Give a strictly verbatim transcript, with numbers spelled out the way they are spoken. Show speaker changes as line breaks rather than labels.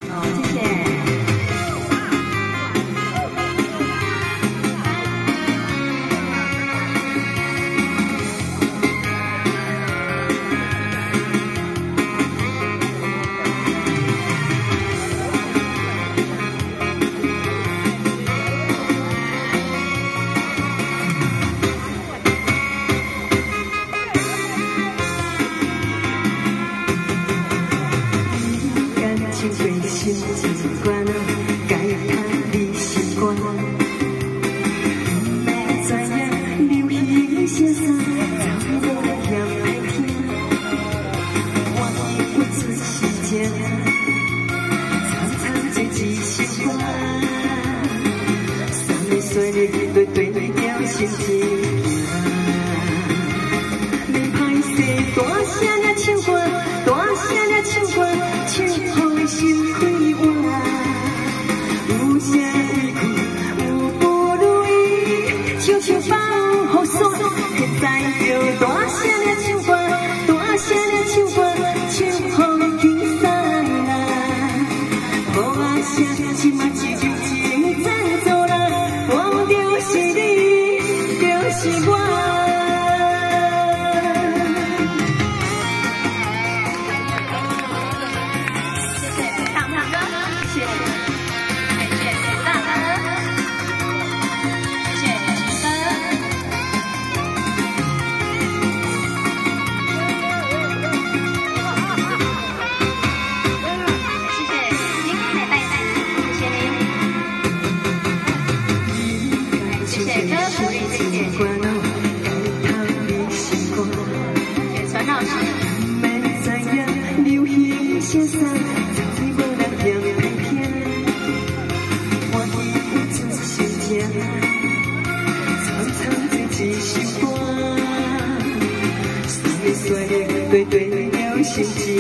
好，谢谢。 情归心，情关该看你习惯。不知影流行些啥，怎无嫌歹听？我已不知时间，常常这一心肝。三年岁月对对对了心情。你歹势大声了唱歌，大声了唱歌，唱。 心开换，有啥委屈有不如意，悄悄放雨伞。现在就大声了唱歌，大声了唱歌，唱予轻松啊！无啊声，即马一句情真做人，我就是你，就是我。 些啥，早已无人嫌歹听。我已不知心情，常常这一首歌。三年岁月对对了心情。